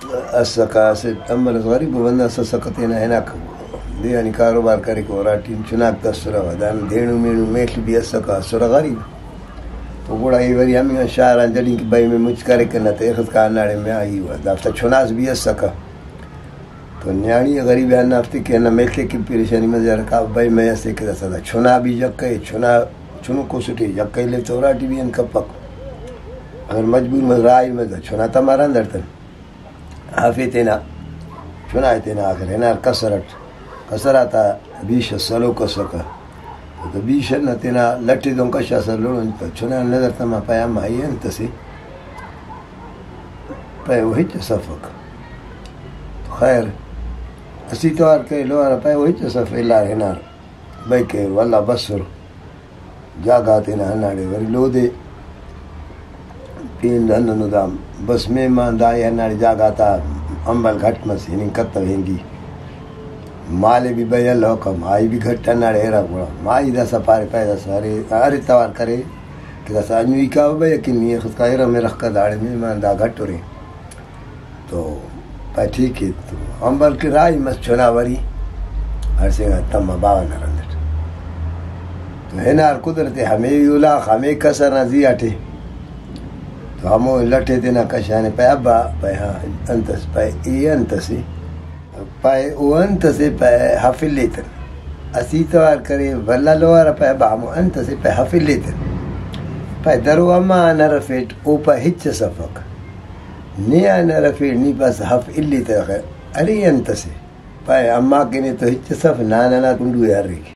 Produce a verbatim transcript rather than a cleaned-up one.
असका से अमल गरीब बंदा सकते ना है ना दे यानी कारोबार करे को राटी चुनाव दसरा वदान धेणु मेणु मेल भी असका सुर गरीब तो बड़ा ये वरी हम शहर जड़ी की भाई में मुझ करे करना ते खत का नाड़े में आई हुआ दाफ्ता चुनाव भी असका तो न्याणी गरीब है नाफ्ती के ना मेल की परेशानी में जरा का भाई मैं ऐसे के सदा चुनाव भी जक के चुनाव चुनु को सुटी जक के ले तो राटी भी इनका पक अगर मजबूर में राय में तो चुना तमारा अंदर तन हाफी तेना चुनाव तेना आखिर है ना कसरत कसराता बीश सलो कसका तो बीश न तेना लट्टी दो कशा सलो तो चुना नजर तमा पाया माई अंत से पे वही सफक खैर असी तो आर के लो आर पे वही सफ इला है ना भाई के वाला बसर जागा तेना नाड़े वरी लो दे तीन धन दाम बस में मान दाई हनाड़ी जागा था अंबल घट मसी नहीं कत वेंगी माले भी बयल हो कम आई भी घट हनाड़े हेरा बोला माई दसा पारे पैदा सारे अरे तवार करे कि दसा अन्यू का बे कि नहीं खुद का हेरा में रख कर दाड़े में मान दा घट रे तो पाए ठीक है तो अंबल की राई मस चुनावरी हर से तम बावन रंदट तो है ना कुदरत हमें यूला हमें कसर नजी आटे तो हम लठे देना कशाने पे अब पे हाँ अंतस पे ये अंतसी पे वो अंत से पे हाफिल लेते असी तवार करे वल्ला लोअर पे अब हम अंत से पे हाफिल लेते पे दरो अम्मा नरफेट ऊपर हिच सफक निया नरफेट नी बस हाफ इल्ली तक अरे अंत से पे अम्मा के ने तो हिच सफ ना ना ना कुंडू यार